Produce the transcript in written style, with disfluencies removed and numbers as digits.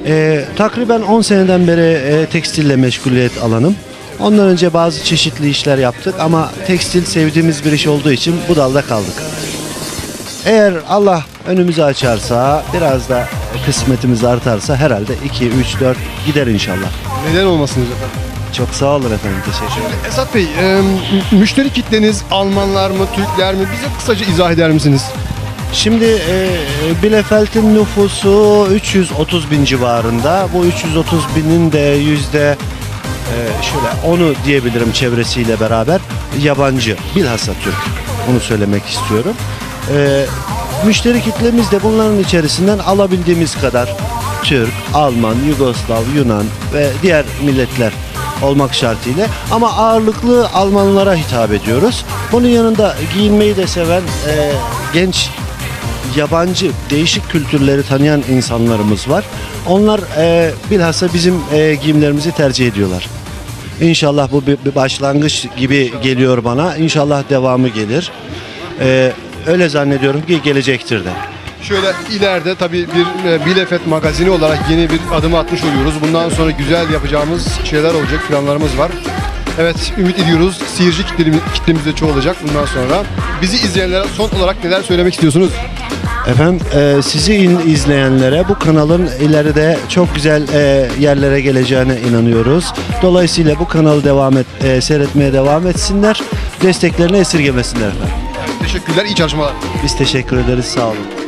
Takriben 10 seneden beri tekstille meşguliyet alanım. Ondan önce bazı çeşitli işler yaptık ama tekstil sevdiğimiz bir iş olduğu için bu dalda kaldık. Eğer Allah önümüzü açarsa, biraz da kısmetimiz artarsa herhalde 2, 3, 4 gider inşallah. Neden olmasınız efendim? Çok sağ olun efendim, teşekkür ederim. Esat Bey, müşteri kitleniz Almanlar mı, Türkler mi? Bize kısaca izah eder misiniz? Şimdi Bielefeld'in nüfusu 330 bin civarında. Bu 330 binin de yüzde şöyle onu diyebilirim çevresiyle beraber yabancı, bilhassa Türk. Onu söylemek istiyorum. Müşteri kitlemiz de bunların içerisinden alabildiğimiz kadar Türk, Alman, Yugoslav, Yunan ve diğer milletler olmak şartıyla, ama ağırlıklı Almanlara hitap ediyoruz. Bunun yanında giyinmeyi de seven genç, yabancı, değişik kültürleri tanıyan insanlarımız var. Onlar bilhassa bizim giyimlerimizi tercih ediyorlar. İnşallah bu bir başlangıç gibi geliyor bana. İnşallah devamı gelir. Öyle zannediyorum ki gelecektir de. Şöyle ileride tabii bir Bielefeld magazini olarak yeni bir adım atmış oluyoruz. Bundan sonra güzel yapacağımız şeyler olacak, planlarımız var. Evet, ümit ediyoruz. Seyirci kitlemiz de çoğalacak bundan sonra. Bizi izleyenlere son olarak neler söylemek istiyorsunuz? Efendim, sizi izleyenlere bu kanalın ileride çok güzel yerlere geleceğine inanıyoruz. Dolayısıyla bu kanalı seyretmeye devam etsinler. Desteklerini esirgemesinler efendim. Teşekkürler, iyi çalışmalar. Biz teşekkür ederiz, sağ olun.